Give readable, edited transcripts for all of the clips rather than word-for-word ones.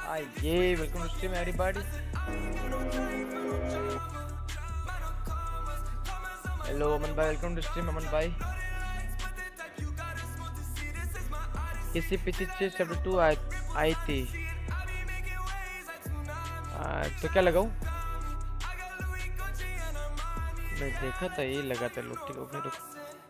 Yeah, welcome to stream everybody. Hello Aman bhai, welcome to stream Aman bhai. किसी पीछे chapter 2 आई थी तो क्या लगाऊं? मैं देखा था ये लगा था लोग ठीक ओके रुक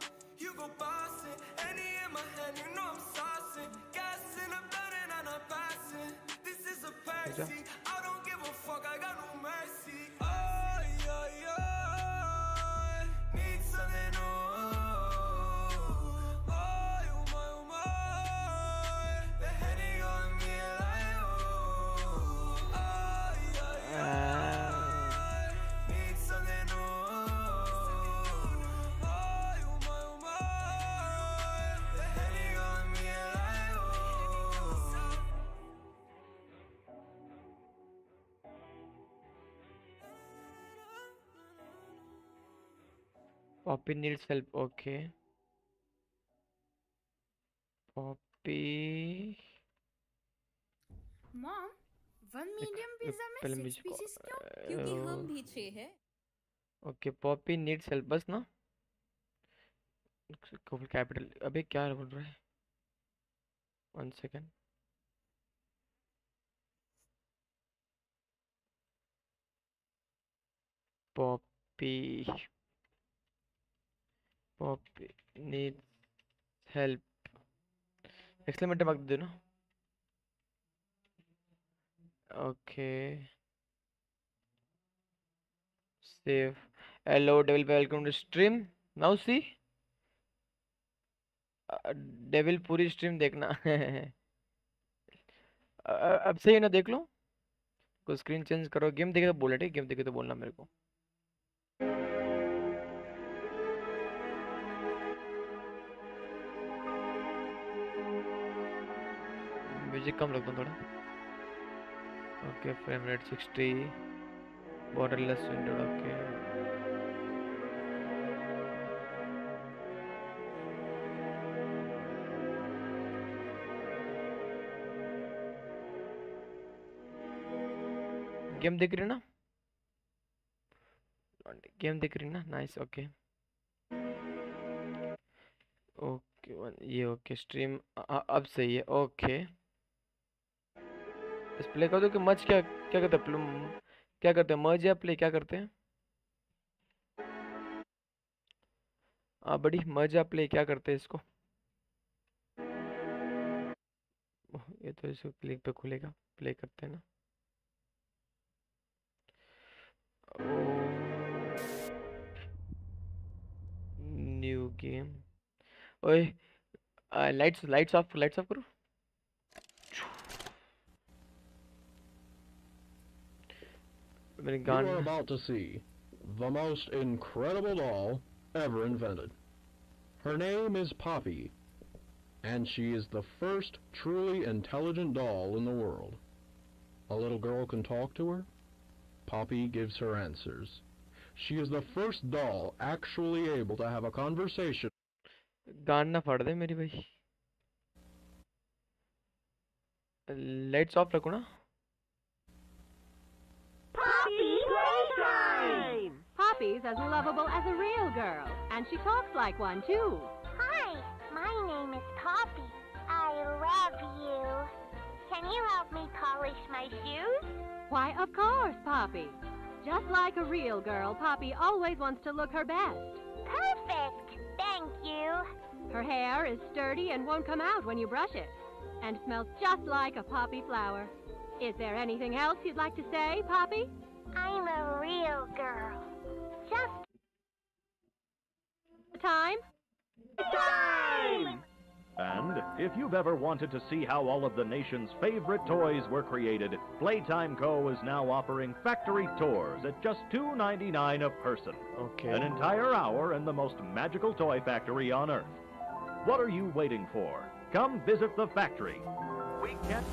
Poppy needs help. Okay. Poppy. Mom, one medium pizza में 6 pieces क्यों? क्योंकि हम भी 6 हैं. Okay, Poppy needs help बस ना. Capital. अबे क्या बोल रहा है? 1 second. Poppy. Poppy needs help. Exclamation mark दे ना. Okay. Save. Hello, Devil. Welcome to stream. Now see. Devil पूरी stream देखना. अब सही है ना देख लो. को स्क्रीन चेंज करो. गेम देखे तो बोला ठीक. गेम देखे तो बोलना मेरे को. म्यूजिक कम रखता हूँ थोड़ा. Okay frame rate 60 borderless window. Okay game देख रही ना. गेम देख रही ना. नाइस. ओके ओके ये ओके स्ट्रीम अब सही है. ओके इस प्ले कर दो कि मच क्या क्या करते हैं. क्या करते हैं मर्ज या प्ले क्या करते हैं. बड़ी मर्ज या प्ले क्या करते हैं इसको. ये तो इसको क्लिक पे खुलेगा. प्ले करते हैं ना. New game. ओए लाइट्स ऑफ करो. You are about to see the most incredible doll ever invented. Her name is Poppy, and she is the first truly intelligent doll in the world. A little girl can talk to her. Poppy gives her answers. She is the first doll actually able to have a conversation. गाना पढ़ दे मेरी भाई. Lights off रखो ना. Poppy playtime! Poppy's as lovable as a real girl, and she talks like one too. Hi, my name is Poppy. I love you. Can you help me polish my shoes? Why, of course, Poppy. Just like a real girl, Poppy always wants to look her best. Perfect. Thank you. Her hair is sturdy and won't come out when you brush it, and smells just like a poppy flower. Is there anything else you'd like to say, Poppy? I'm a real girl. Just time? time! And if you've ever wanted to see how all of the nation's favorite toys were created, Playtime Co. is now offering factory tours at just $2.99 a person. Okay. An entire hour in the most magical toy factory on Earth. What are you waiting for? Come visit the factory. We can't...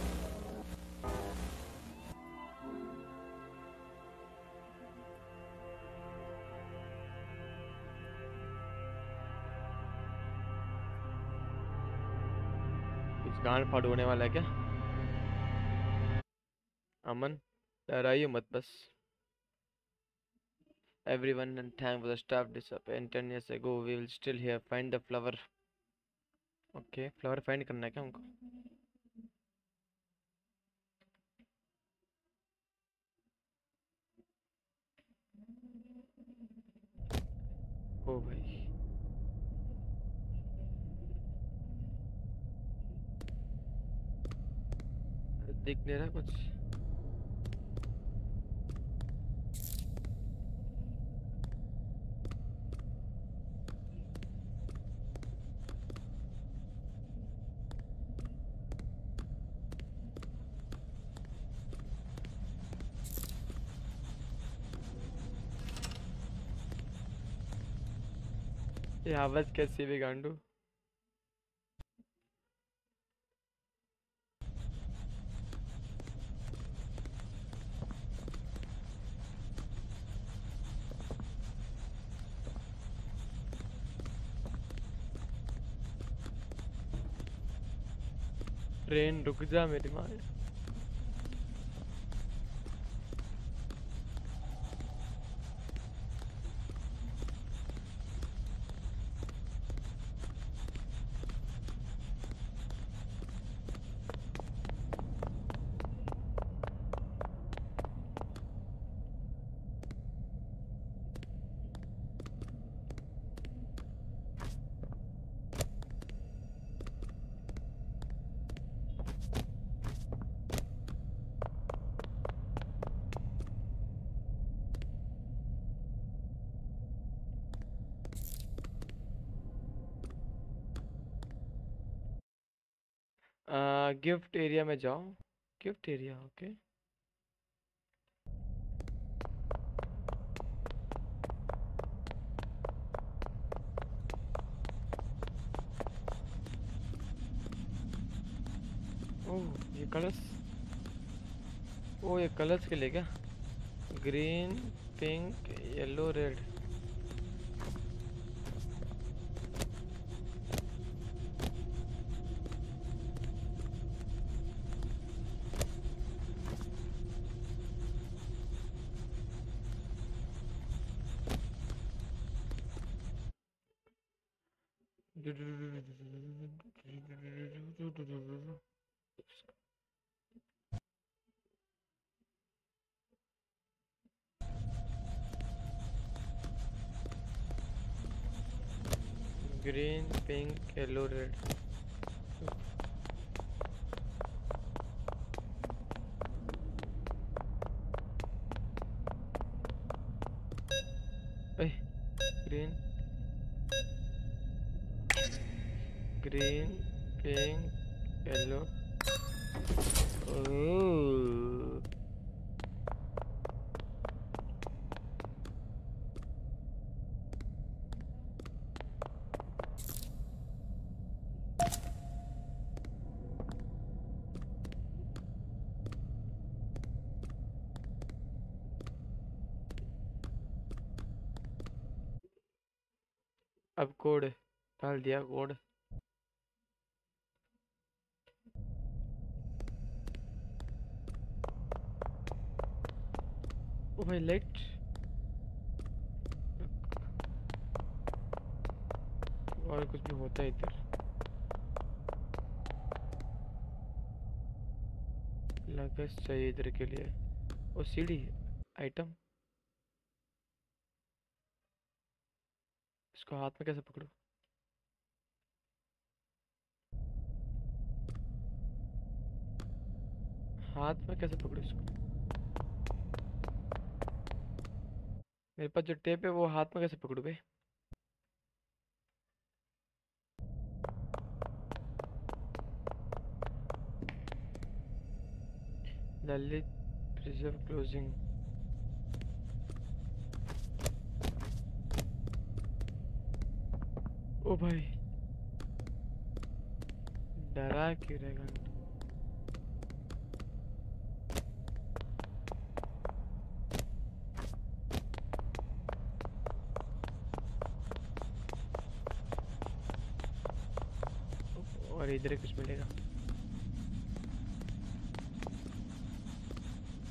गांड फाड़ होने वाला है क्या. अमन डराइए मत बस। Everyone and time was stopped this up and 10 years ago we will still here find the flower. Okay, flower find करना है क्या हमको? ओ भाई दिख नहीं रहा कुछ। ये आवाज कैसी भी गांडू। ट्रेन रुक जा मेरी माँ। गिफ्ट एरिया में जाओ। Gift area okay. ओह ये कलर्स। ओह ये कलर्स के लिए क्या? Green pink yellow red. Green pink yellow red. Green green pink yellow. अब कोड डाल दिया कोड। ओ भाई लाइट और कुछ भी होता है इधर। लगस चाहिए इधर के लिए। ओ सीढ़ी आइटम। इसको हाथ में कैसे पकड़ो? हाथ में कैसे पकड़ो इसको? मेरे पास जो टेप है वो हाथ में कैसे पकड़ू बे? Lalit preserve closing. ओ भाई डरा क्यों रहेगा? और इधर कुछ मिलेगा।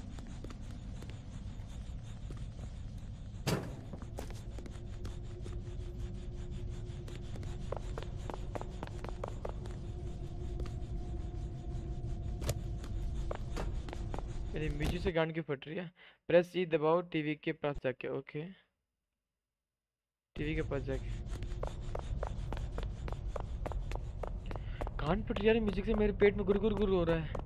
मेरी म्यूजिक से गांड क्यों फट रही है? प्रेस ई दबाओ टीवी के पास जाके। ओके टीवी के पास जाके गांड फट रही है म्यूजिक से, मेरे पेट में गुर गुर गुर हो रहा है।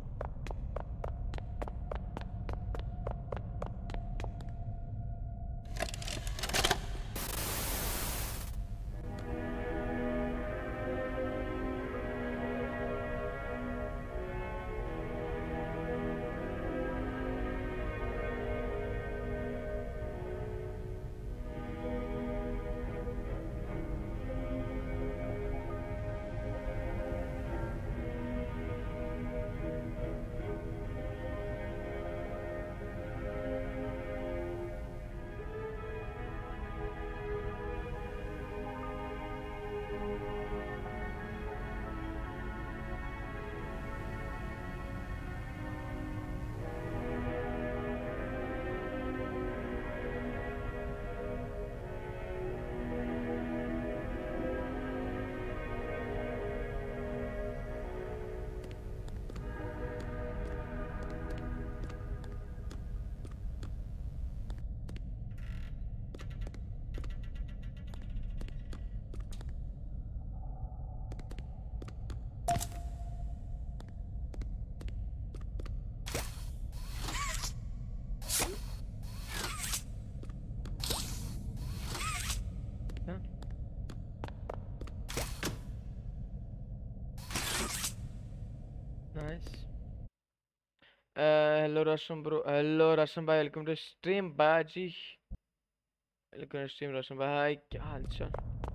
Hello Roshan bro, hello Roshan भाई, वेलकम टू स्ट्रीम बाजी, वेलकम टू स्ट्रीम रोशन भाई। क्या हाल चाल?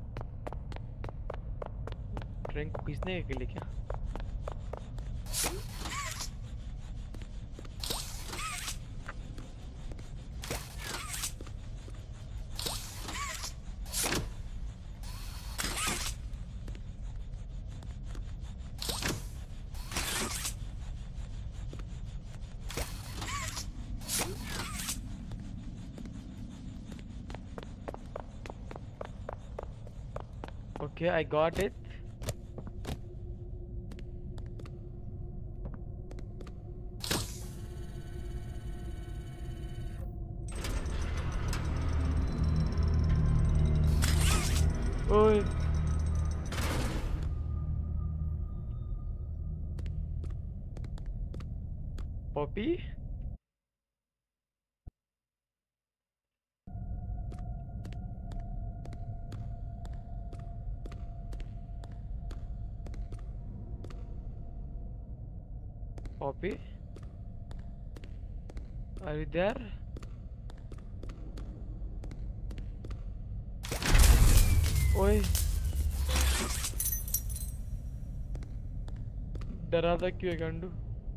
ड्रिंक पीसने के लिए क्या? Okay, I got it. Oi. Poppy? Poppy? Are you there? ओए डरा था क्यों गंडू?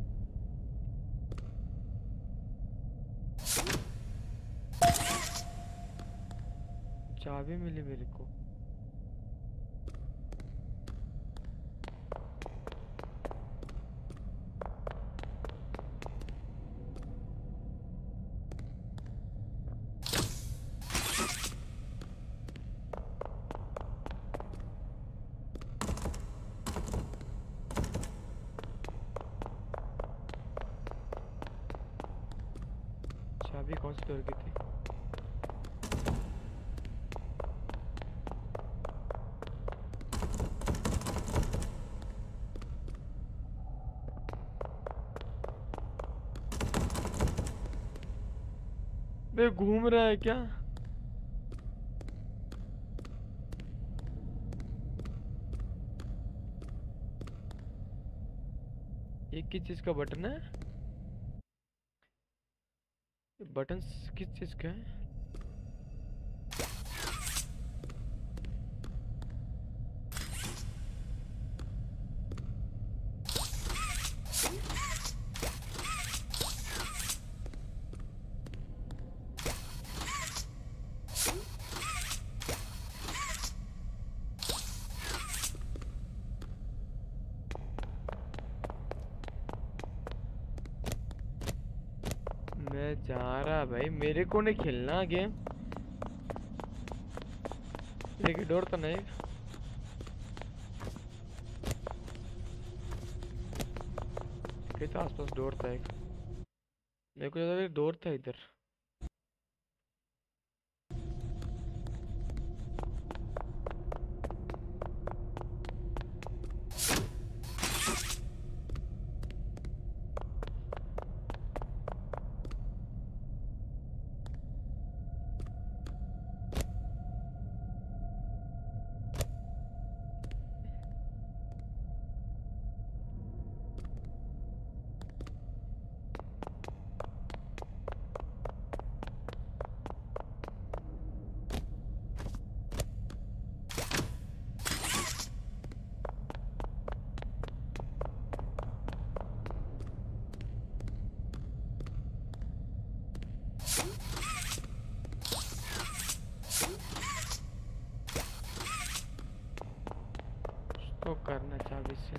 चाबी मिली मेरे को। चाबी कौन सी डोर की थी? बे घूम रहा है क्या? ये किस चीज का बटन है? बटन किस चीज का है? मैं जा रहा भाई, मेरे को नहीं खेलना गेम। लेकिन डोर तो नहीं। तो आसपास डोर था एक। मेरे को लगा डोर था इधर। तो करना चाबी से।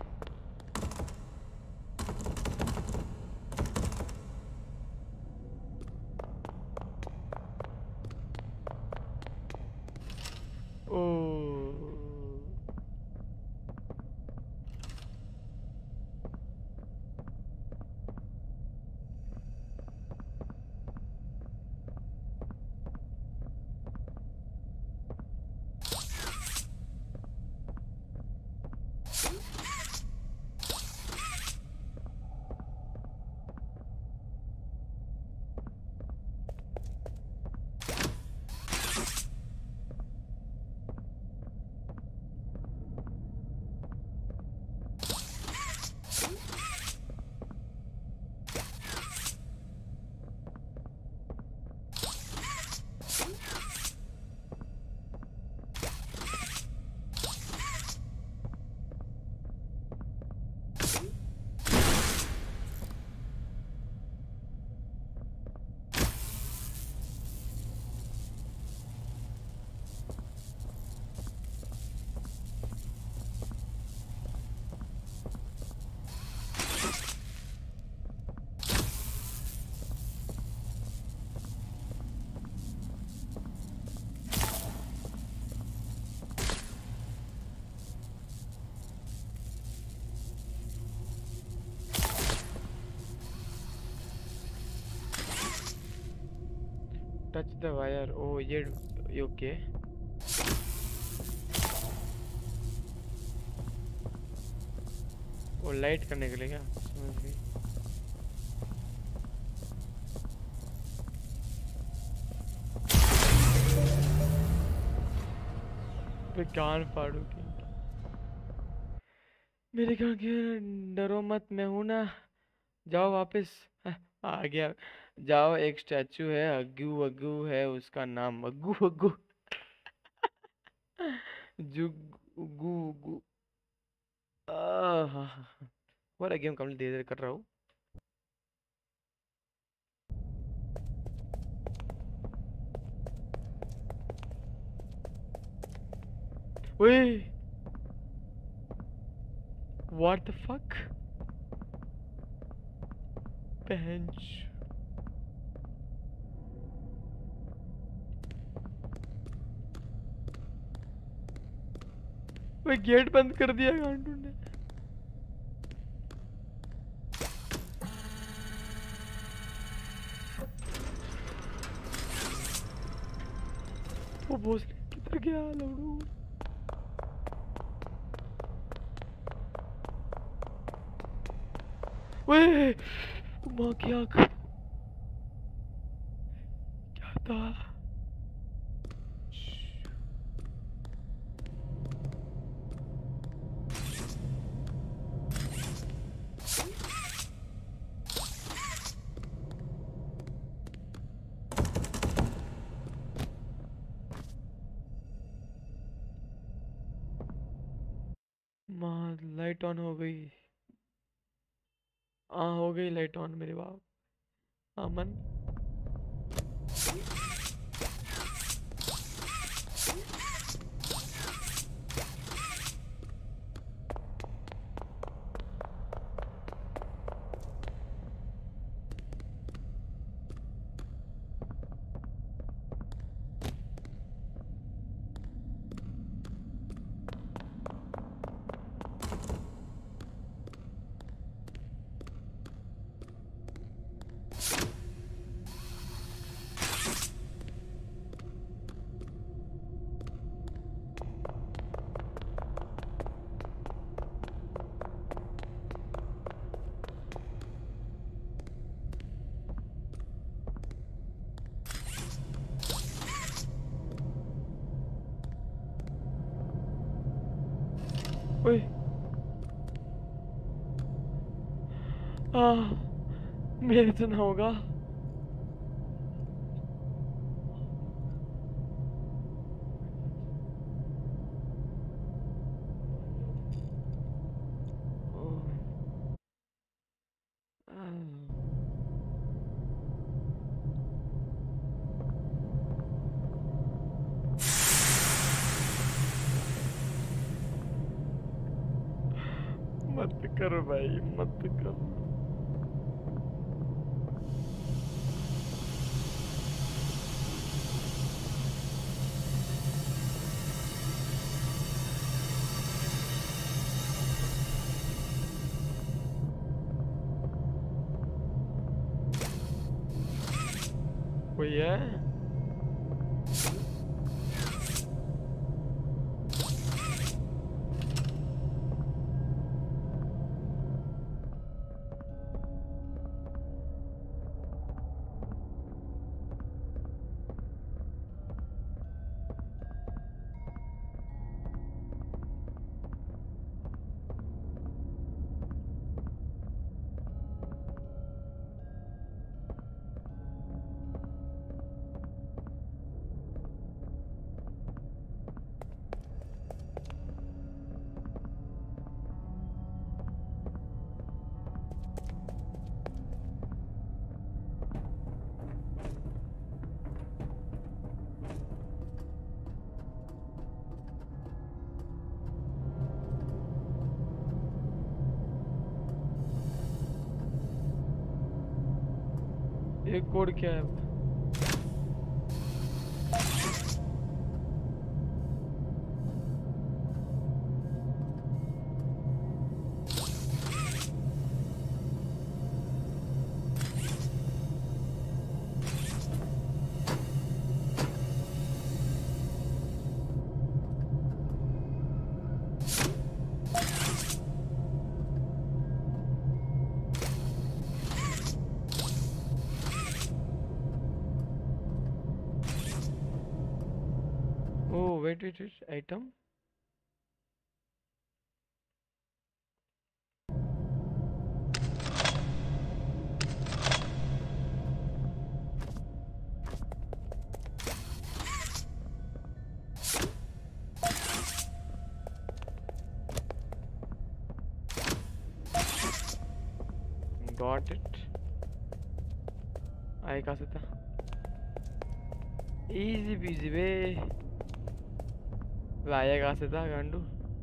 Touch the wire. Oh, ये okay. वो लाइट करने के लिए क्या? समझ गई। पे कान फाड़ू की। मेरे कान के डरो मत, मैं हूं ना। जाओ वापस। आ गया। जाओ, एक स्टैचू है, अग्गू अग्गू है उसका नाम, अग्गू अग्गू। जुगू गु। और गेम कंप्लीट धीरे धीरे कर रहा हूँ। Wait, what the fuck? Bench. वे गेट बंद कर दिया गांडू ने। वो भोसले किधर गया लौड़ू? वे माँ की आँख क्या था? माँ लाइट ऑन हो गई। हाँ हो गई लाइट ऑन मेरे बाप। अमन ओए मेरे से ना होगा। मत करो भाई, मत करो। कोई है? ये कोड क्या है? Wait, item. Got it. आए कहाँ से था? Easy peasy बे। लाया कहाँ से था गांडू?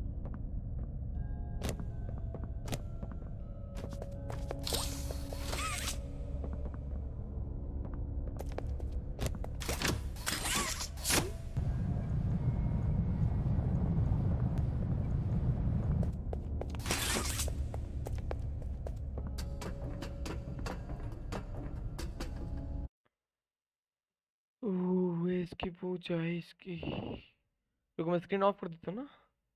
इसकी पूछा है इसकी। रुको मैं स्क्रीन ऑफ कर देता हूँ ना।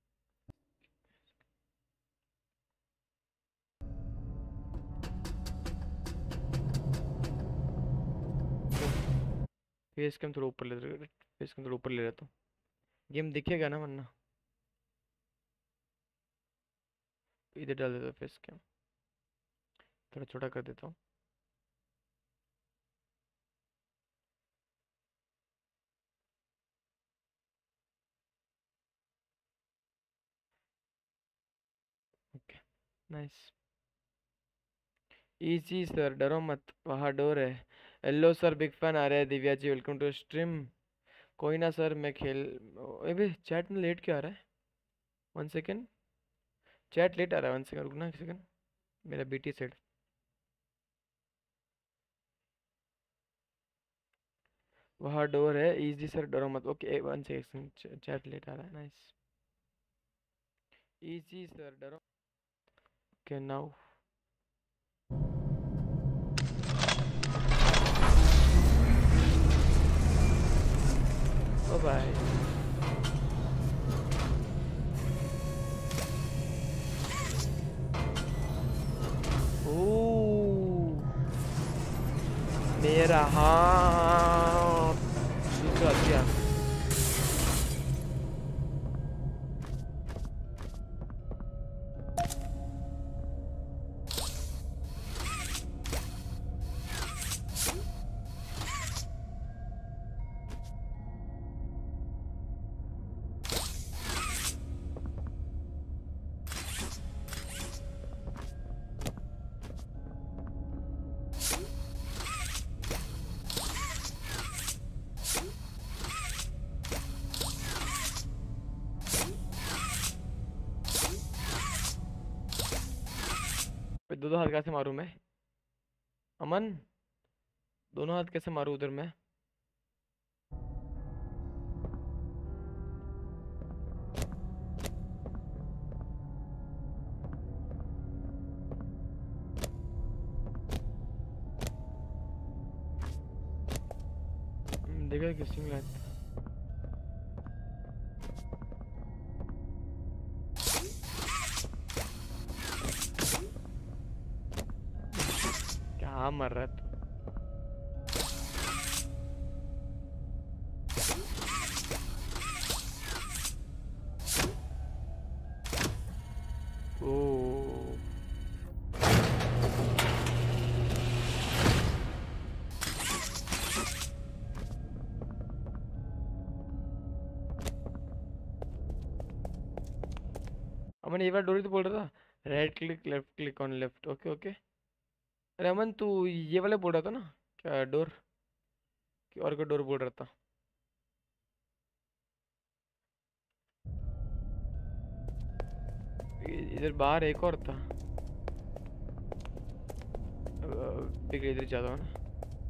फेस कैम थोड़ा ऊपर ले रहता हूँ। गेम दिखेगा ना वरना। इधर डाल देता हूँ फेस कैम, थोड़ा छोटा कर देता हूँ। Okay nice. इजी सर, डरो मत, वहाँ डोर है। हेलो सर, बिग फैन आ रहा है। Divya ji welcome to stream. कोई ना सर, मैं खेल। अबे चैट में लेट क्यों आ रहा है? 1 सेकेंड, चैट लेट आ रहा है। 1 सेकेंड रुकना, 1 सेकेंड। मेरा बीटी सेट। वहाँ डोर है। इजी सर, डरो मत। ओके 1 सेकेंड, चैट लेट आ रहा है। नाइस। इजी सर, डरो। Okay now bye. मेरा हाथ दूसरा दिया। दो हाथ कैसे मारूं मैं? अमन, दोनों हाथ कैसे मारूं उधर मैं? देखा किसिंग लाइन। क्या मर रहा है तू? अमन ये बार डोरी तो बोल रहा था, right click left click on left. Okay okay. अरे अमन तू ये वाला बोल रहा था ना, क्या डोर कि और का डोर बोल रहा था? इधर बाहर एक और था। इधर जाता हूँ ना।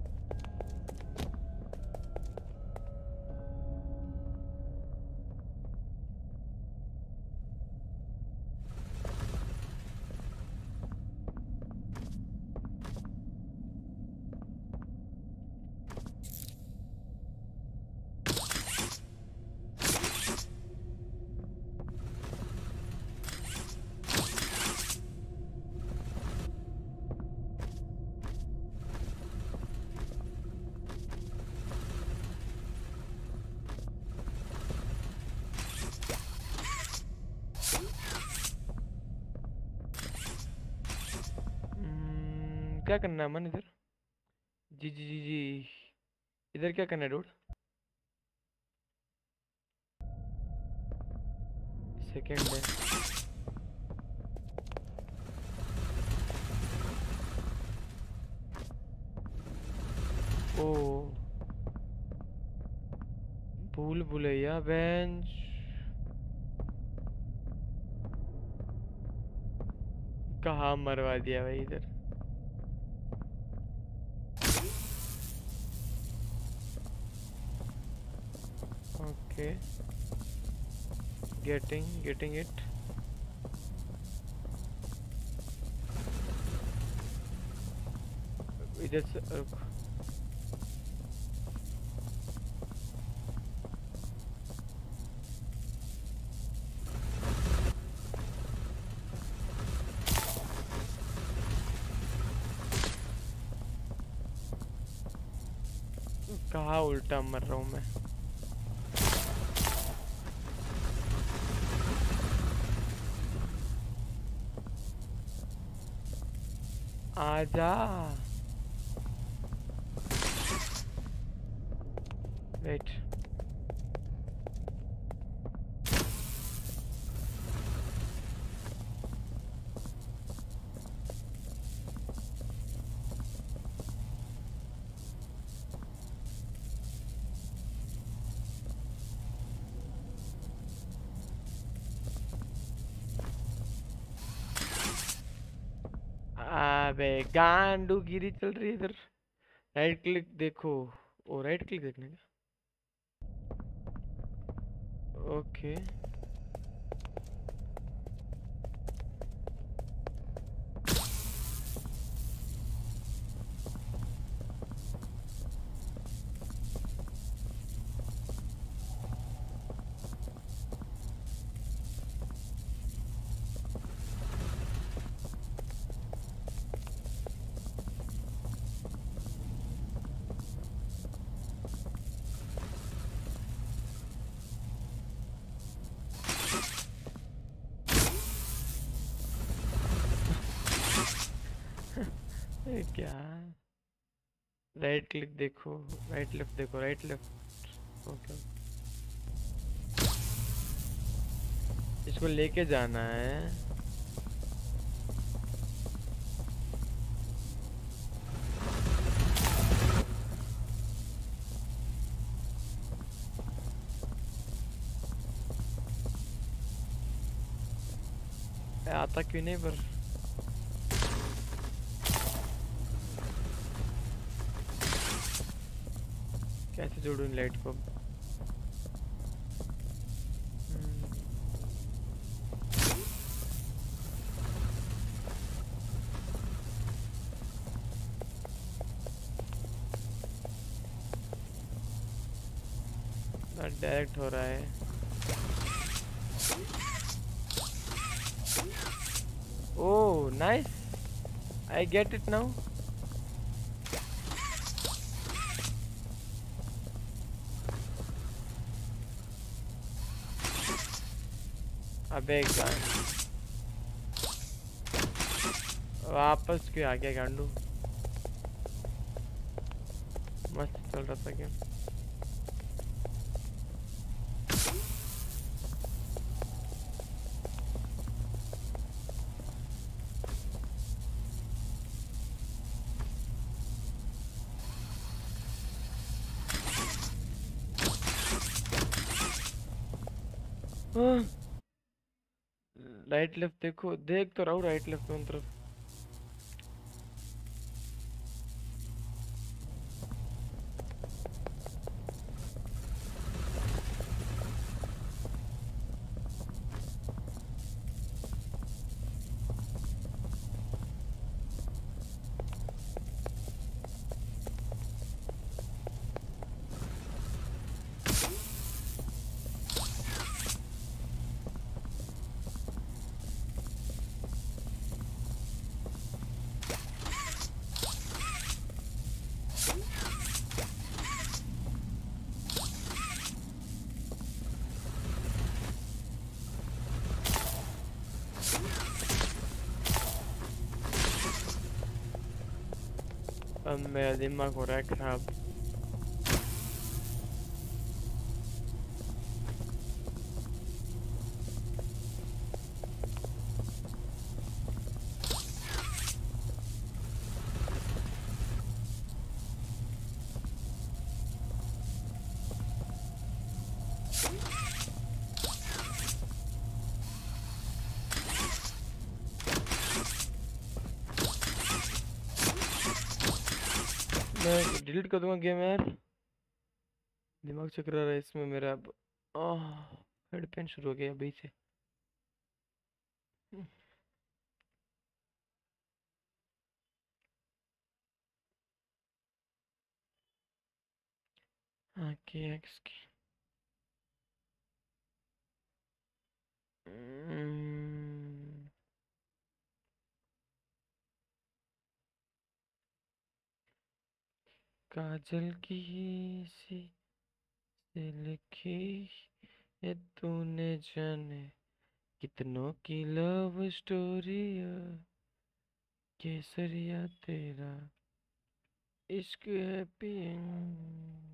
क्या करना है मन इधर? जी जी जी जी, इधर क्या करना है डूड? सेकेंड है। ओ भूल भुलैया बेंच। कहाँ मरवा दिया भाई इधर? Okay, getting it. इधर से रुक। कहाँ उल्टा मर रहा हूँ मैं? आजा। वेट, अबे गांडू गिरी चल रही है इधर। राइट क्लिक देखो। ओ राइट क्लिक देखने का। ओके क्या? राइट क्लिक देखो, राइट लेफ्ट देखो, राइट लेफ्ट। ओके, इसको लेके जाना है। आता क्यों नहीं पर? कैसे जोड़ूं लाइट को? डायरेक्ट हो रहा है। Oh nice, I get it now. अबे वापस क्यों आ गया गांडू? मस्त चल रहा था गेम। राइट लेफ्ट देखो, देख तो रहा हूँ राइट लेफ्ट दोनों तरफ। अब मेरा दिमाग हो रहा है खराब। मैं डिलीट कर दूंगा गेम यार, दिमाग चक्कर रहा है इसमें मेरा। अब हेड पेन शुरू हो गया अभी से। हाँ के एक्स की काजल की सी से लिखी है तूने जाने कितनों की लव स्टोरी, केसरिया तेरा इश्क है पियन।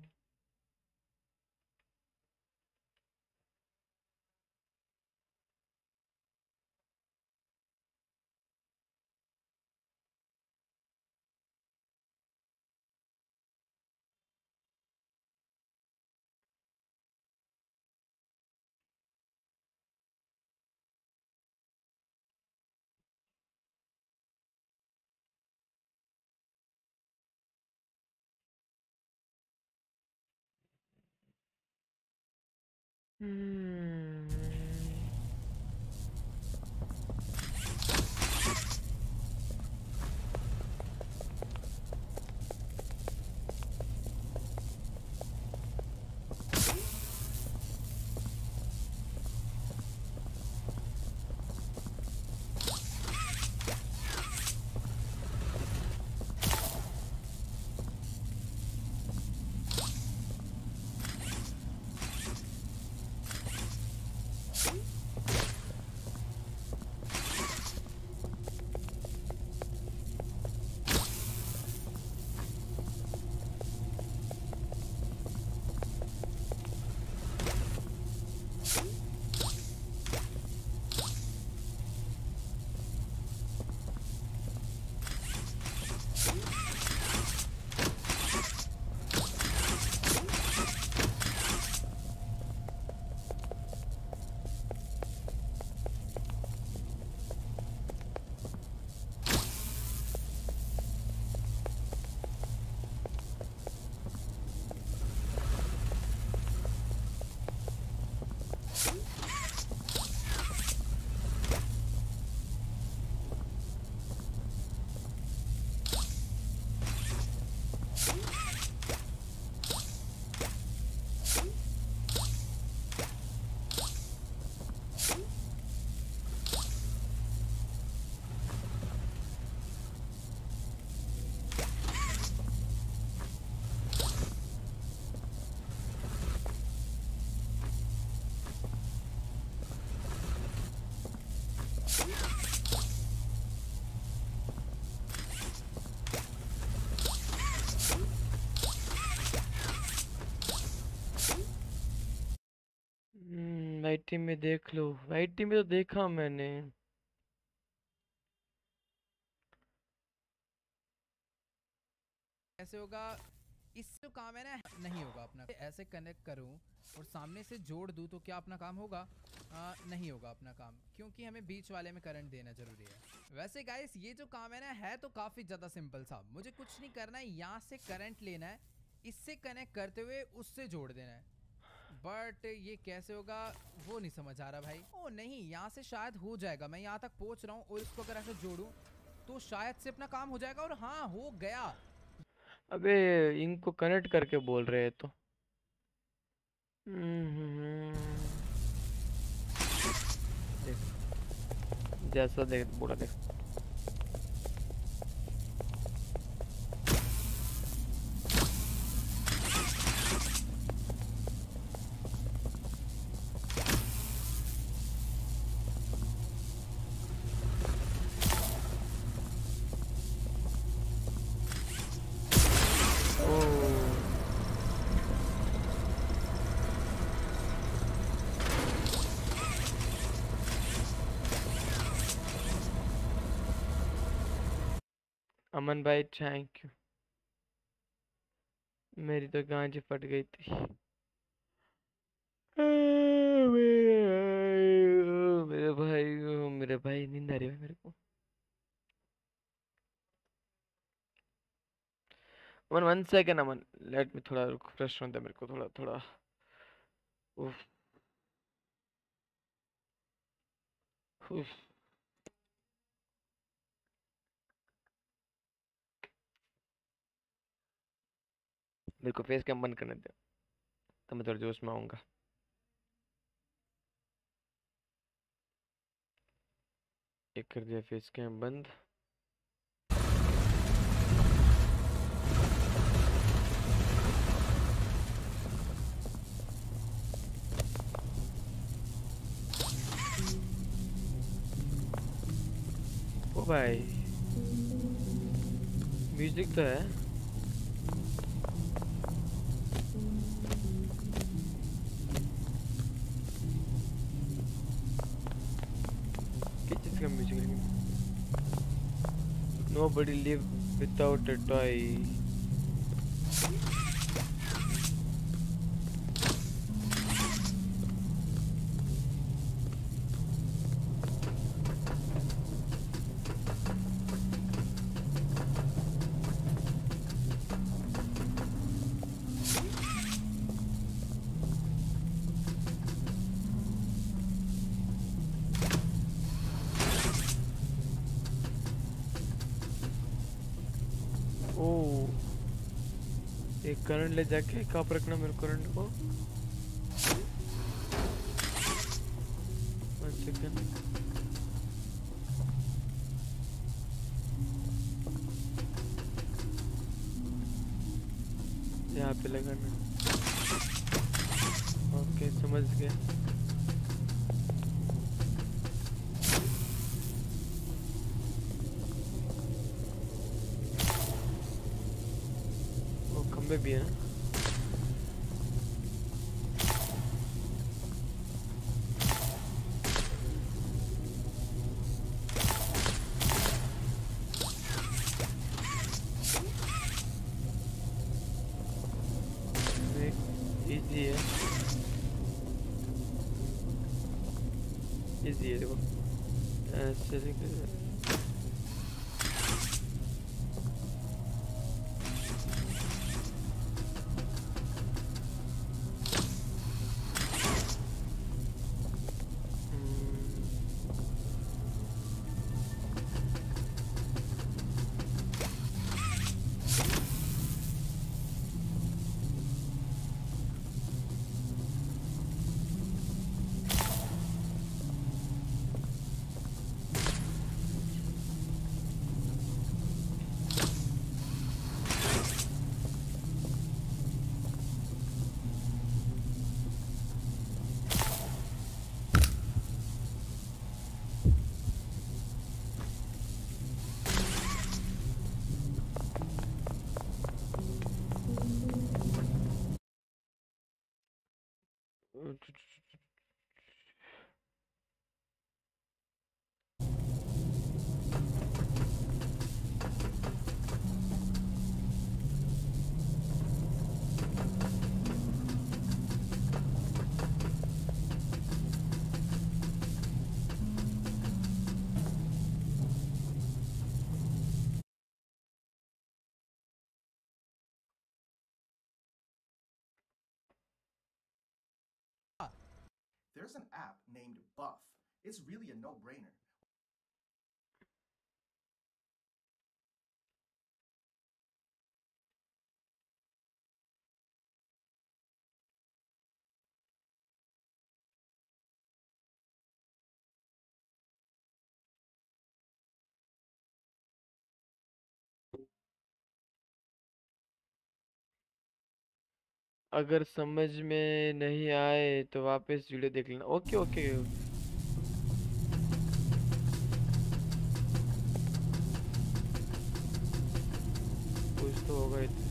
आईटी में देख लो, आईटी में तो देखा मैंने। कैसे होगा इससे काम है ना, नहीं होगा अपना। ऐसे कनेक्ट करूं और सामने से जोड़ दूं तो क्या अपना काम होगा? नहीं होगा अपना काम, क्योंकि हमें बीच वाले में करंट देना जरूरी है। वैसे गाइस ये जो काम है ना, है तो काफी ज्यादा सिंपल सा। मुझे कुछ नहीं करना है, यहाँ से करंट लेना है, इससे कनेक्ट करते हुए उससे जोड़ देना है। बट ये कैसे होगा वो नहीं समझ आ रहा भाई। ओ नहीं, यहाँ से शायद हो जाएगा। मैं यहाँ तक पहुँच रहा हूँ और इसको अगर ऐसे जोड़ूं तो शायद से अपना काम हो जाएगा। और हाँ, हो गया। अबे इनको कनेक्ट करके बोल रहे हैं तो देख, जैसा देख बोला देख। अमन भाई थैंक यू। मेरी तो गांज फट गई थी। मेरे भाई नींद आ रही है मेरे को। अमन 1 सेकंड अमन, लेट मी थोड़ा फ्रेश होने दे मेरे को, थोड़ा थोड़ा। उफ उफ। मेरे को फेस कैम बंद करने दे, तो मैं थोड़ा जोश में आऊंगा। एक कर दिया फेस कैम बंद। ओ भाई म्यूजिक तो है। किस चीज का म्यूजिक है? Nobody live without a toy. Current ले जाके कहाँ पर रखना मेरे करंट को? 1 सेकंड। यहाँ पे लगाना। ओके समझ गया। भी है ना? इजी है, इजी है। देखो ऐसे There's an app named Buff. It's really a no-brainer. अगर समझ में नहीं आए तो वापस वीडियो देख लेना। Okay okay. कुछ तो होगा इधर।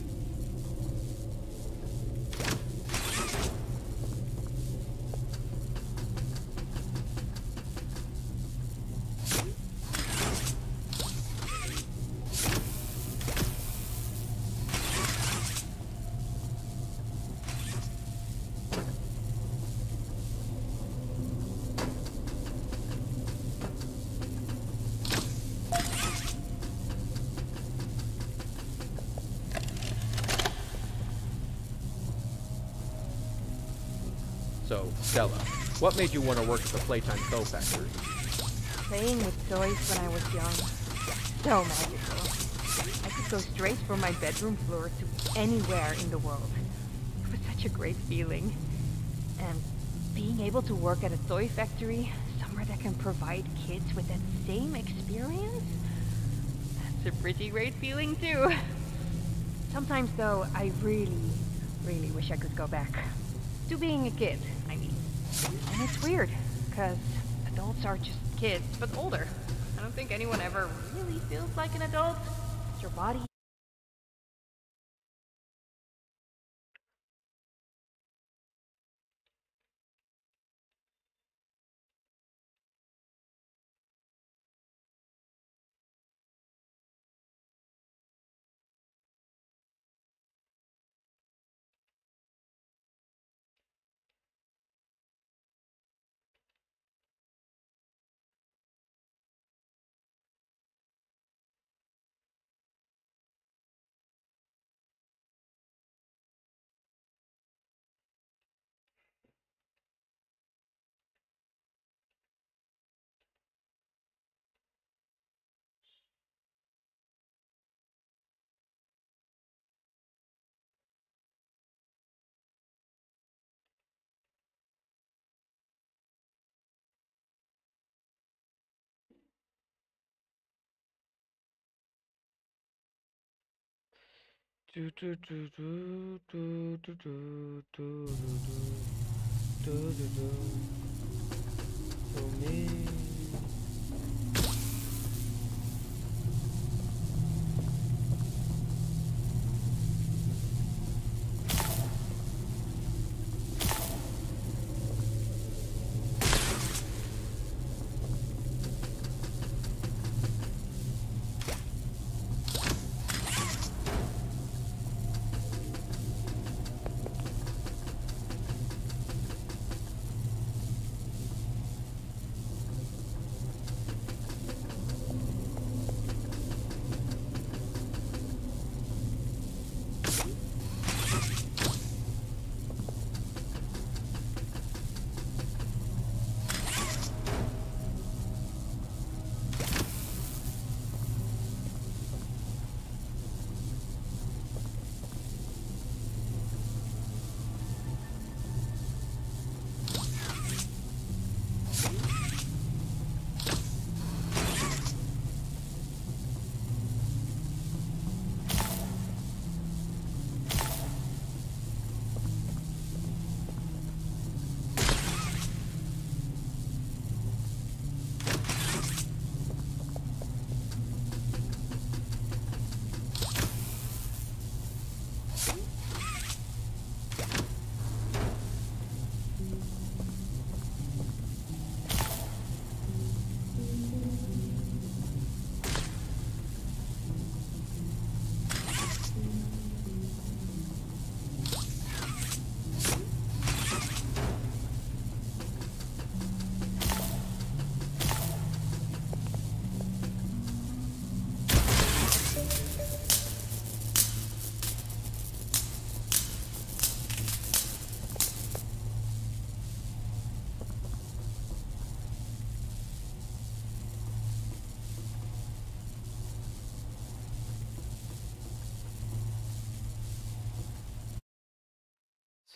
So, Stella, what made you want to work at the Playtime Co. factory? Playing with toys when I was young. So magical. I could go straight from my bedroom floor to anywhere in the world. It was such a great feeling. And being able to work at a toy factory, somewhere that can provide kids with that same experience, that's a pretty great feeling too. Sometimes though, I really, really wish I could go back. To being a kid, I mean. And it's weird, because adults are just kids, but older. I don't think anyone ever really feels like an adult. It's your body. To me.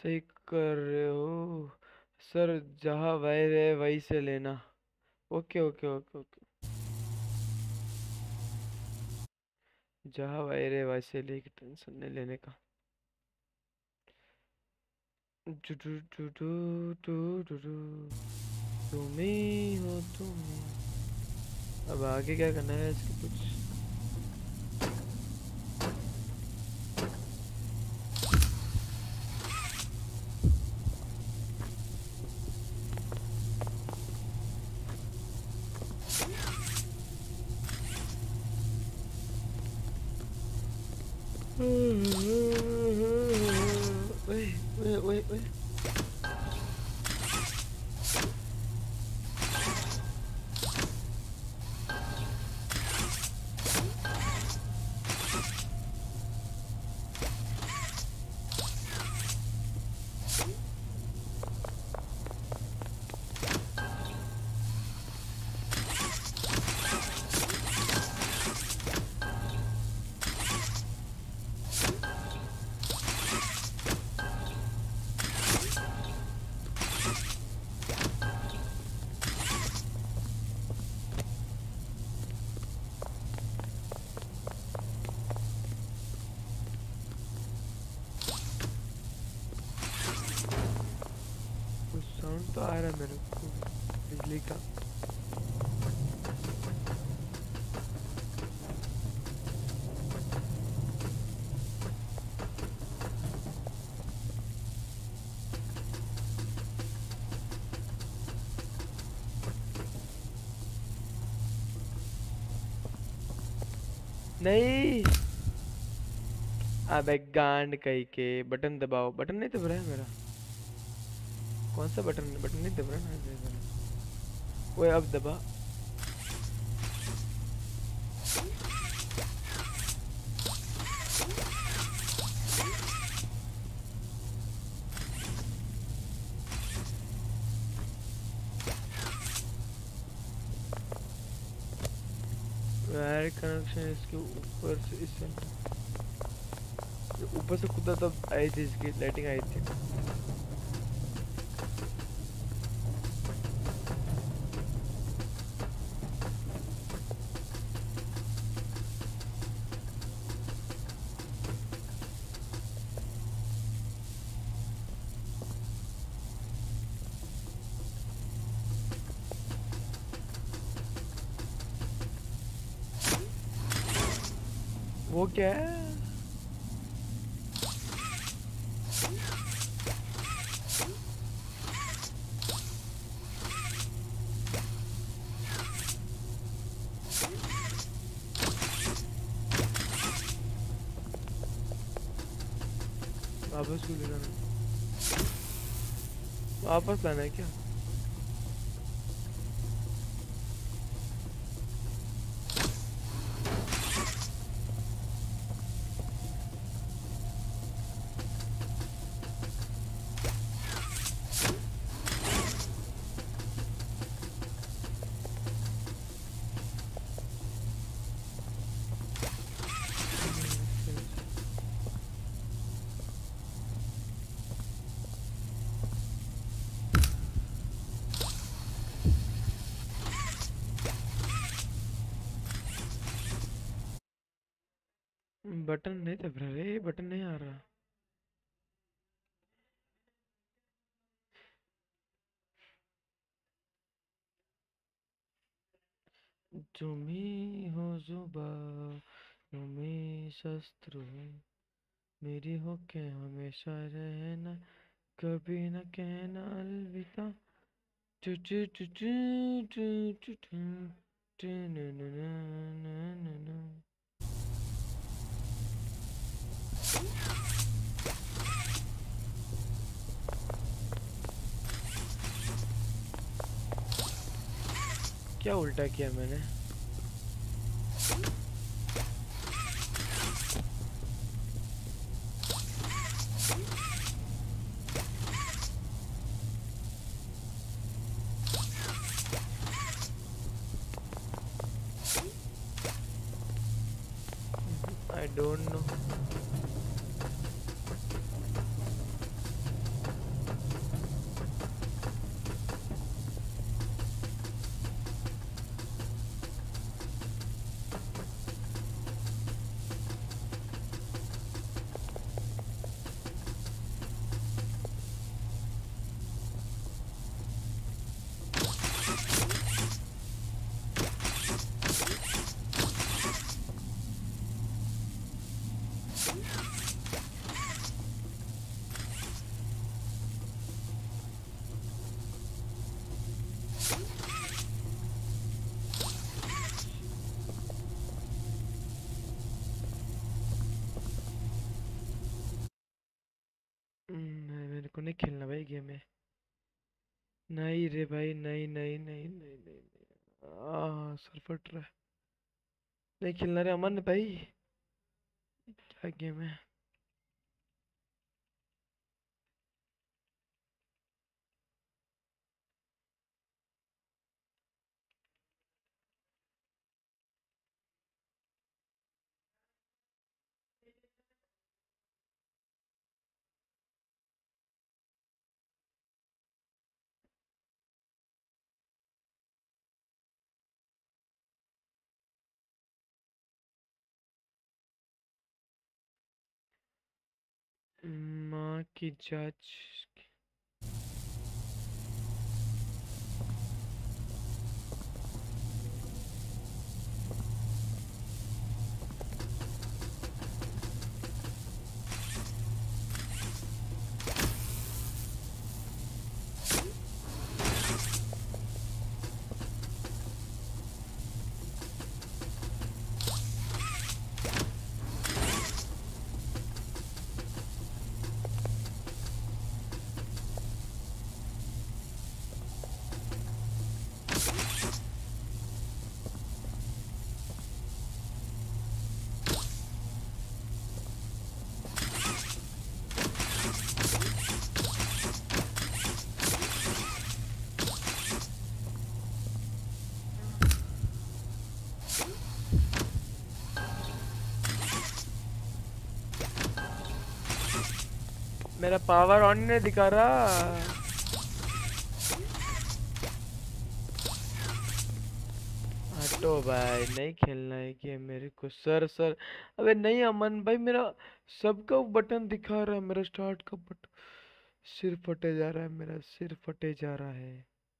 सही कर रहे हो sir, जहाँ wire है वहीं से लेना। Okay okay okay okay, जहाँ वायर है वहीं से लेके टेंशन नहीं लेने का। तुम ही हो तुम ही। अब आगे क्या करना है इसके कुछ? Wait. तो आ रहा है मेरे को बिजली का। नहीं, अबे गांड कहीं के। बटन दबाओ, बटन नहीं दब रहा है मेरा। कौन सा बटन? बटन नहीं दब रहा ना। ओए अब दबा। वायर कनेक्शन इसके ऊपर से, इससे ऊपर से खुदा तब आई थी, इसकी लाइटिंग आई थी। वो क्या है? वापस क्यों ले जाना? वापस लाना है क्या? बटन नहीं दब रहा रे, बटन नहीं आ रहा। तुमी हो जुबा, तुमी शस्त्र हो, मेरी हो के हमेशा रहना, कभी न कहना अलविदा। Two two two two two two two two ना ना ना ना ना। क्या उल्टा किया मैंने? I don't know. को नहीं खेलना भाई गेम है। नहीं रे भाई, नहीं नहीं नहीं नहीं नहीं, नहीं। सर फट रहा है, नहीं खेलना रे अमन भाई। क्या गेम है? माँ की जांच। मेरा पावर ऑन नहीं दिखा रहा। हटो भाई, नहीं खेलना है गेम मेरे को। सर सर, अबे नहीं अमन भाई, मेरा सबका बटन दिखा रहा है, मेरा स्टार्ट का बटन। सिर फटे जा रहा है, मेरा सिर फटे जा रहा है।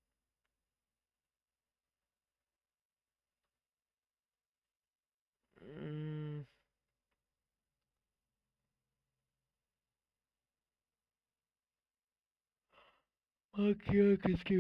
क्या किसकी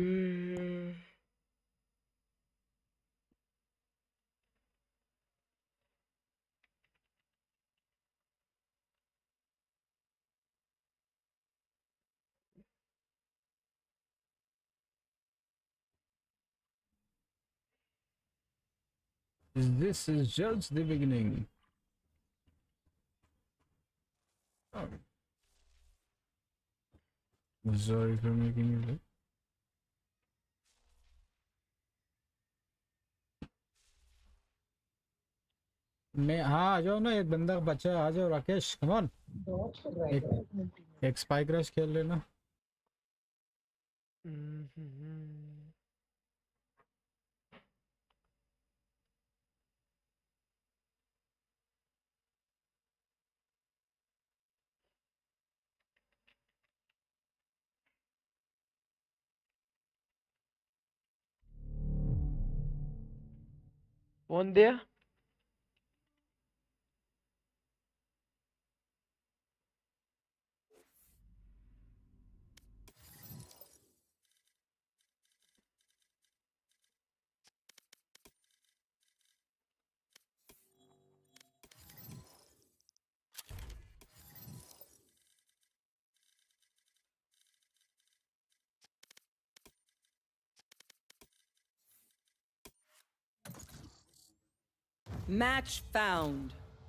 This is just the beginning. Oh. Sorry for making you wait. मैं हाँ आ जाओ ना, एक बंदा बचा है, आ जाओ राकेश, कम ऑन। एक स्पाइक रश खेल लेना। फोन दिया? Match found.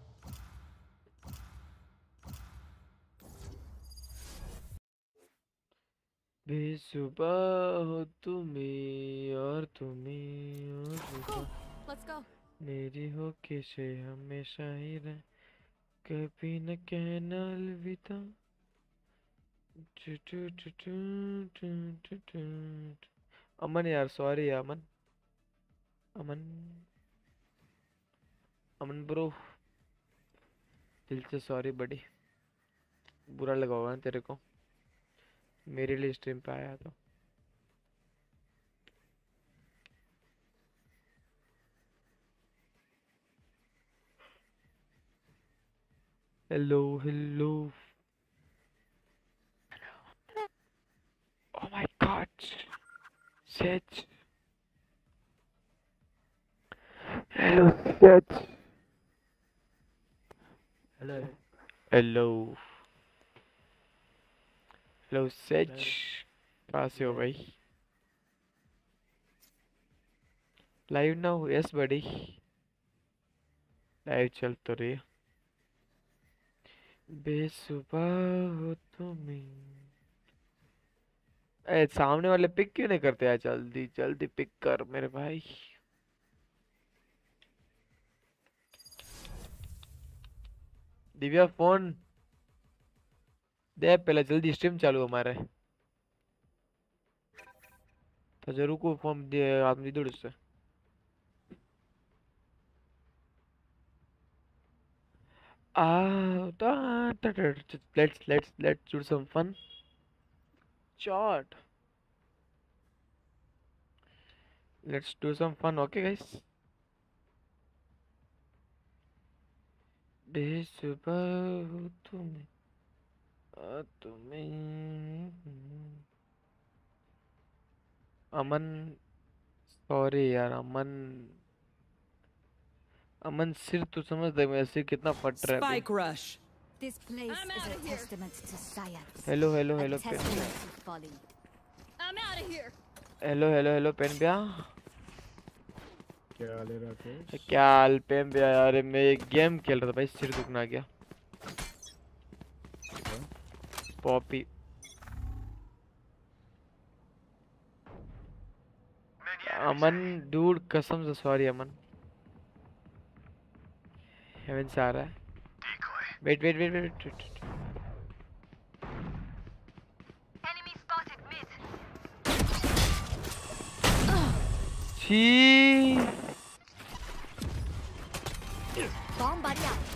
बेसुबह हो तुम्हें और तुम्हें और सुबह Let's go. मेरी हो कैसे हमेशा ही रह, कभी न कहना अलविदा। अमन यार, सॉरी अमन, अमन अमन ब्रो, दिल से सॉरी बड़ी। बुरा लगा होगा ना तेरे को, मेरे लिए स्ट्रीम पे आया तो। Hello hello. Oh my God. Seth. Hello Seth. Hello. Hello. Hello सेज, कहाँ से हो भाई? Live now? Yes buddy, live चल तो रही है। बेसुबह हो तुम्हें। सामने वाले पिक क्यों नहीं करते यार? जल्दी जल्दी पिक कर मेरे भाई। दिव्या फोन दे पहले, जल्दी स्ट्रीम चालू हमारे। तो जरूर को फॉर्म दे आदमी दूर से। let's do some fun. Chat. Let's do some fun, okay guys? बेसुबह हो तुम्हें अमन, सॉरी यार अमन, अमन सिर तू समझ दे मेरा सिर कितना फट रहा है। Spike rush. This place is a testament to science. Hello hello hello A testament to folly. I'm out of here. Hello hello hello पेन भैया, क्या हाल है राकेश? क्या हाल पेन भैया? यार मैं एक गेम खेल रहा था भाई, सिर दुखना आ गया। पॉपी अमन डूड कसम से सॉरी अमन। हेवन से आ रहा है। Wait wait wait wait wait. छी Bomb buddy out.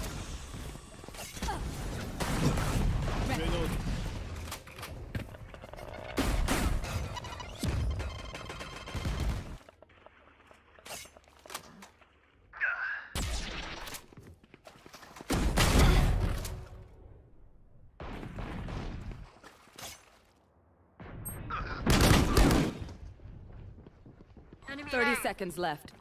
Enemy 30 seconds left.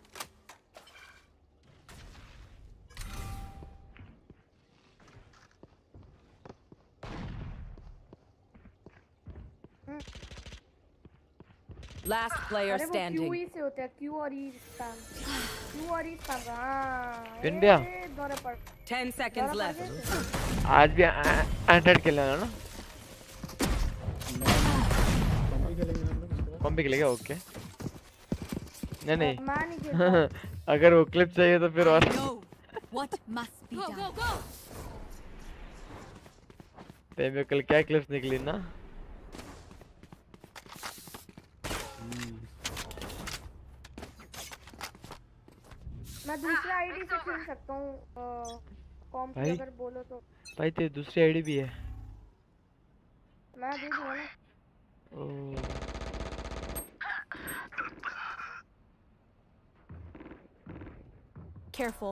Last player standing. Q से होते हैं, क्यू और ई स्पैम, क्यू और ई स्पैम। हां इंडिया 10 seconds left. आज भी एंटेक खेलना है ना? कॉम्बी खेलेगा? ओके नहीं नहीं अगर वो क्लिप चाहिए तो फिर और What must be done? Go go पे कल क्या क्लिप्स निकली ना? मैं दूसरा आईडी से खेल सकता हूँ कॉम पे अगर बोलो तो। भाई तेरी दूसरी आईडी भी है? मैं दे दूँगा ना। Careful.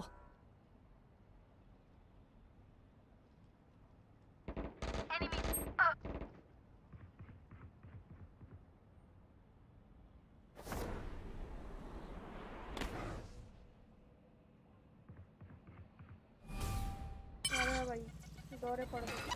अरे भाई दौरे पड़ गए।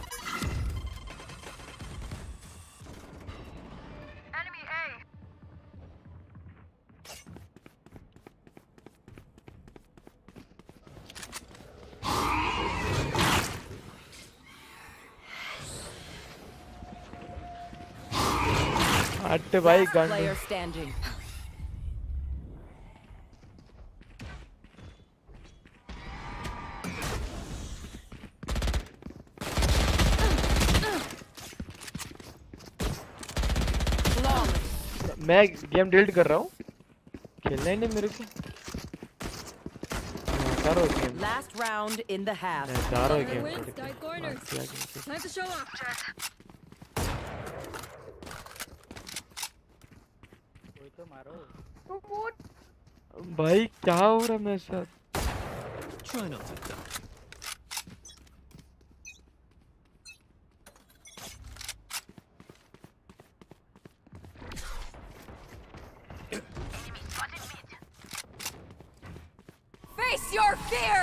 हट भाई गन। Player standing. मैं गेम डिलीट कर रहा हूँ, खेलना ही नहीं मेरे को। Last round in the half. Time to show off. भाई क्या हो रहा है मेरे साथ? Try not to die. Face your fear.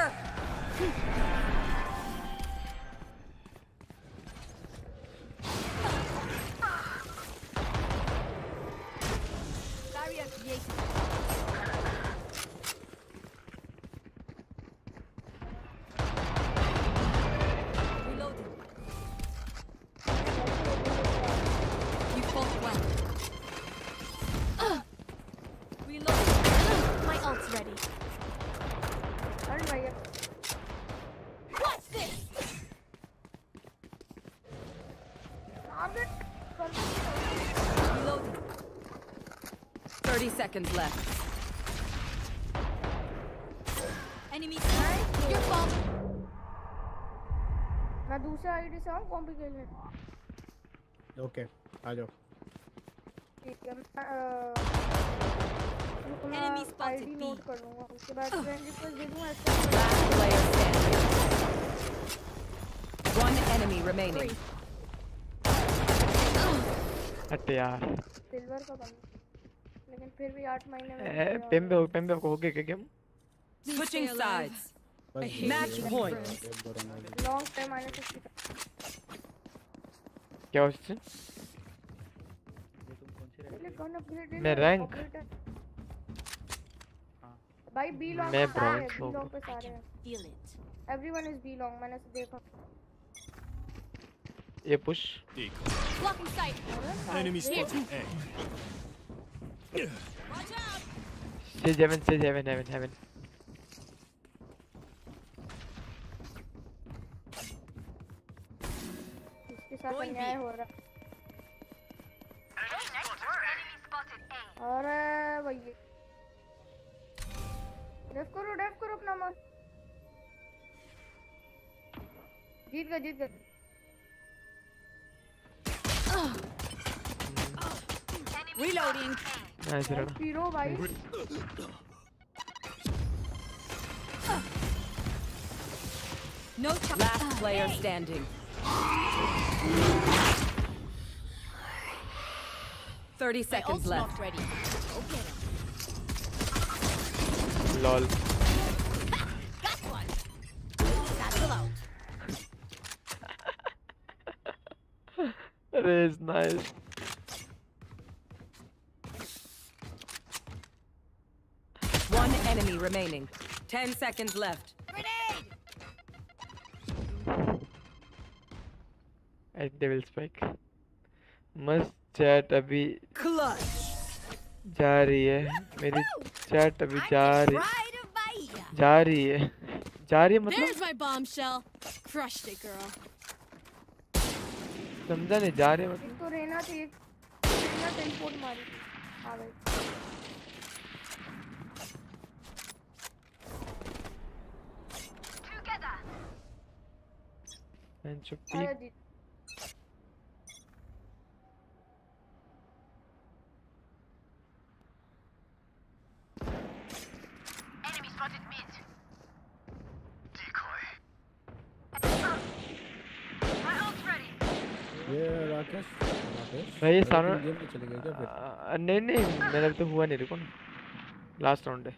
30 seconds left. Enemy side. Your fault. मैं दूसरा आईडी से हूँ कॉम्पी खेलने। ओके आ जाओ। ठीक है मैं आईडी नोट कर लूँगा उसके बाद फ्रेंड रिक्वेस्ट दे दूँगा। Last player standing. One enemy remaining. हट यार। सिल्वर का बंदा लेकिन फिर भी 8 महीने में पेम्बे को हो गया क्या game? Switching sides. Match point. Long time आने से क्या उससे? मैं रैंक भाई बी लॉन्ग मैं पे ब्रॉन्ज सारे हैं। एवरीवन इज बी लॉन्ग मैंने से देखा। ये push Blocking sight. Enemy spotted A. Watch out. Stage heaven. इसके साथ अन्याय हो रहा। अरे भैया डेफ करो अपना मन। जीत गए। Reloading. नाइस रहा। पीरो भाई। No. Last player standing. 30 seconds left. Ready. Okay. Lol. Got one. Satchel out. That is nice. One enemy remaining. 10 seconds left. Grenade. I devil spike. मस्त चैट अभी Clutch. जा रही है। मेरी चैट अभी जा रही है मतलब There's my bombshell. Crushed it, girl. समझा नहीं जा रही है मतलब। तो रहना चाहिए। रहना टेलीपोर्ट मारी। आ गई। मैं चुप्पी ये राकेश भाई ये सारा गेम में चले गए क्या फिर? नहीं मेरा तो हुआ नहीं। रुको ना लास्ट राउंड है।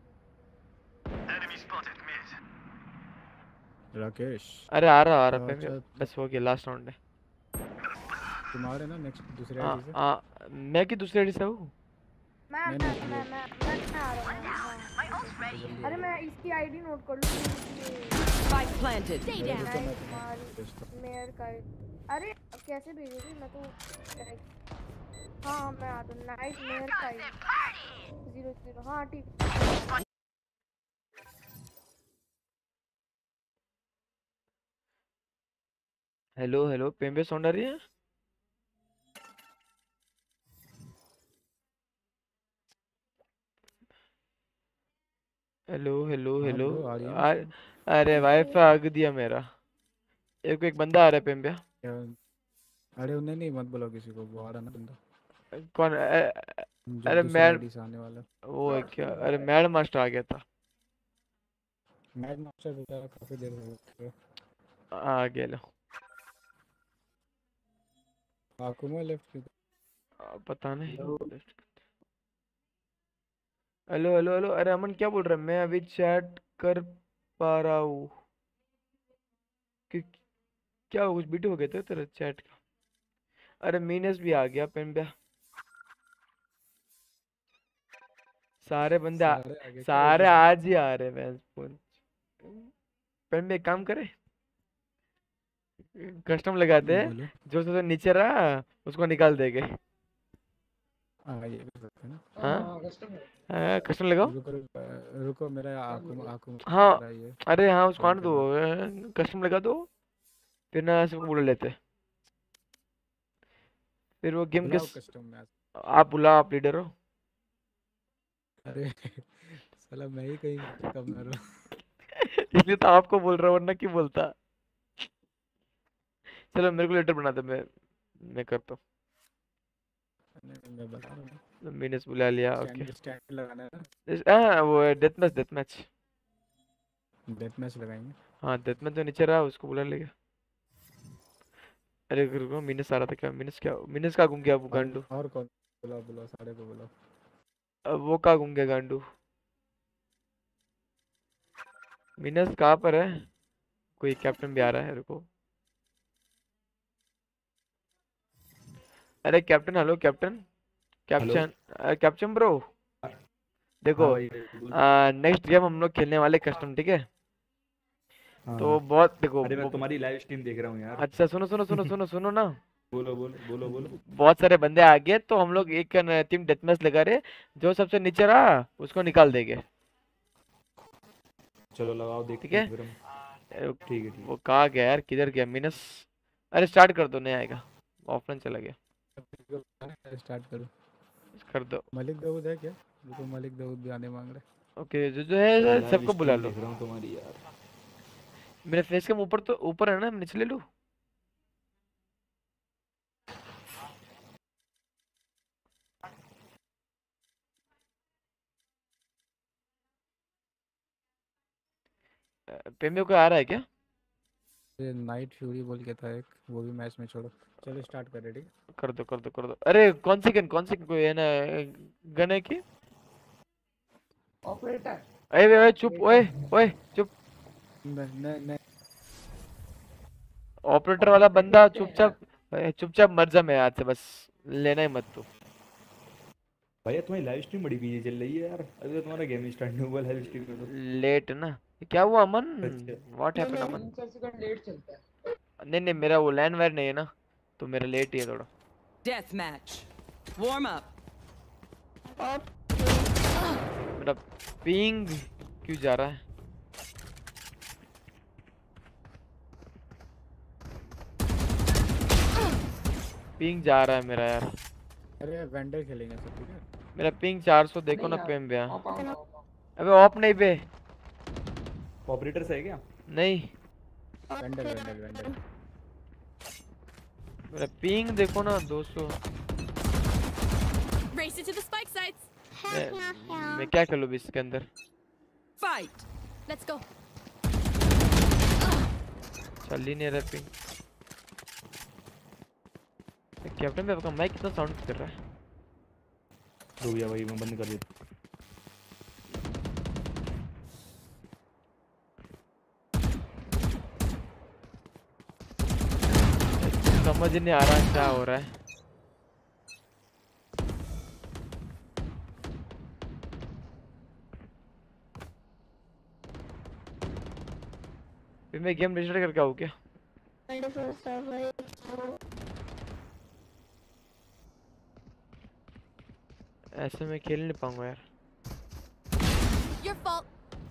राकेश अरे आ रहा पे बस हो गया लास्ट राउंड है। तुम्हारे ना नेक्स्ट दूसरे आईडी से मैं की दूसरे आईडी से हूँ। मैं आ रहा हूँ। अरे मैं इसकी आईडी नोट कर लूँ। Spike planted. मेयर का अरे कैसे भेजोगी मैं तो हाँ मैं आ दूँ। नाइट मेयर का 0 हाँ ठीक। हेलो पेम्बे साउंड आ रही है? हेलो अरे वाईफाई आग दिया मेरा। एक बंदा आ रहा है पेम्बे। अरे उन्हें नहीं मत बोलो किसी को। वो आ रहा ना बंदा। कौन? अरे मैड आने वाला वो है क्या? अरे मैड मास्टर आ गया था। मैड मास्टर बेचारा काफी देर हो गई आ गया। लो आकुमा लेफ्ट की पता नहीं। हेलो अरे अमन क्या बोल रहा है? मैं अभी चैट कर पा रहा हूँ कि क्या कुछ बीट हो गया था तेरा चैट का? अरे मीनस भी आ गया पेम्बे। सारे बंदे सारे आज ही आ रहे हैं। पेम्बे काम करे कस्टम लगाते हैं जो सबसे नीचे रहा उसको निकाल देंगे। हाँ कस्टम लगाओ। रुको मेरा आकुम हाँ अरे हाँ उसको आने दो। कस्टम लगा दो फिर ना सबको बुला लेते। फिर वो गेम के आप बुलाओ। आप लीडर हो। अरे साला मैं ही कहीं कम कर रहा हूँ। इसलिए तो आपको बोल रहा हूँ, वरना क्यों बोलता। चलो मेरे को लेटर बना दो, मैं करता हूँ। मैं बता रहा हूँ। मैंने बुला लिया। ओके स्टैंड लगाना है ना। वो डेथ मैच लगाएंगे। हाँ डेथ मैच जो नीचे रहा उसको बुला लेगा। अरे रुको, मिनस आ रहा था क्या? मिनस का घूम गया वो गांडू। और कौन? बुलाओ सारे को बुलाओ। अब वो का घूम गया गांडू। मिनस कहाँ पर है? कोई कैप्टन भी आ रहा है, रुको। अरे captain, hello captain. Captain bro देखो, नेक्स्ट गेम हम लोग खेलने वाले कस्टम, ठीक है? तो बहुत देखो, अरे मैं तुम्हारी लाइव स्ट्रीम देख रहा हूँ यार। अच्छा सुनो ना। बोलो। बहुत सारे बंदे आ गए, तो हम लोग एक टीम डेथ मैच लगा रहे। जो सबसे नीचे रहा उसको निकाल देंगे। चलो लगाओ, ठीक है? ठीक है। वो कहाँ गया यार, किधर गया मिनस? अरे स्टार्ट कर दो, नहीं आएगा, ऑफलाइन चला गया। स्टार्ट करो, कर दो। मलिक दाऊद है क्या? तो मलिक दाऊद भी आने मांग रहे। ओके, जो है सबको बुला लो। देख रहा हूँ तुम्हारी यार। मेरे फेस के ऊपर तो ऊपर है ना, मैं नीचे ले लूं? पेमे को आ रहा है क्या? ये नाइट फ्यूरी बोल के था एक, वो भी मैच में छोड़ो। चलो स्टार्ट कर, रेडी? कर दो। अरे कौन सी कोई है ना गन है की? ऑपरेटर। ओए चुप, ओए चुप। नहीं ऑपरेटर वाला बंदा चुपचाप मर जा, मैं आज से बस लेना ही मत तू। भैया तुम्हारी लाइव स्ट्रीम बड़ी बिजी चल रही है यार, अभी तो तुम्हारा गेम स्टार्ट नहीं हुआ लाइव स्ट्रीम में। तो लेट ना, क्या हुआ Aman? What happened Aman? 4 second late चलता है। नहीं मेरा वो लैंड वायर नहीं है ना, तो मेरा लेट ही है थोड़ा। Death match, warm up. मेरा पिंग क्यों जा रहा है? पिंग जा रहा है मेरा यार। अरे वेंडर खेलेंगे सब, ठीक है? मेरा पिंग 400 देखो ना पेम पे। अबे ऑफ नहीं पे। ऑपरेटर से है क्या? नहीं, वेंडर। मेरा पिंग देखो ना 200। Race it to the spike sites. मैं क्या कर लूँ इसके अंदर? Fight. Let's go. चल ही नहीं रहा पिंग। कैप्टन पे आपका माइक कितना साउंड कर रहा है? रुक जा भाई, मैं बंद कर देता। समझ नहीं आ रहा क्या हो रहा है। फिर मैं गेम रजिस्टर करके आऊँ क्या? ऐसे मैं खेल नहीं पाऊंगा यार। Your fault.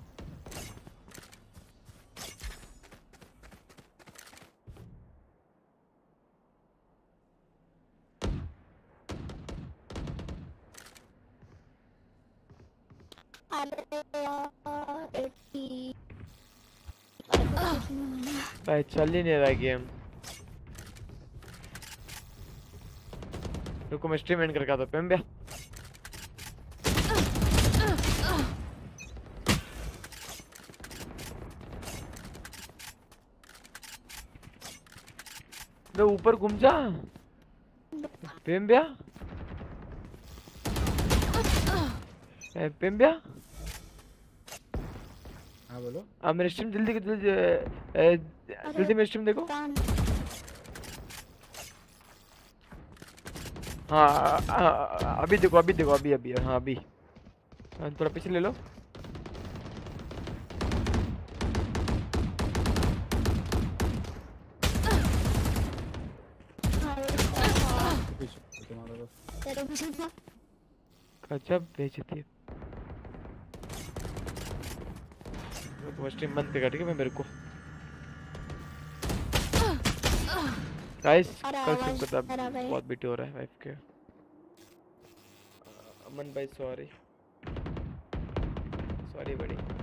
भाई चल ही नहीं रहा गेम। रुको मैं स्ट्रीम एंड करके आता हूँ। पेम भैया मैं ऊपर घूम जा। पेम भैया हाँ बोलो। अब मेरी स्ट्रीम जल्दी मेरी स्ट्रीम देखो। हाँ अभी देखो अभी हाँ अभी थोड़ा पीछे ले लो। गजब बेइज्जती है। तो स्ट्रीम बंद करेगा, ठीक है? मैं मेरे को गाइस कल स्ट्रीम करता, बहुत बीटी हो रहा है वाइफ के। अमन भाई सॉरी। बड़ी बड़ी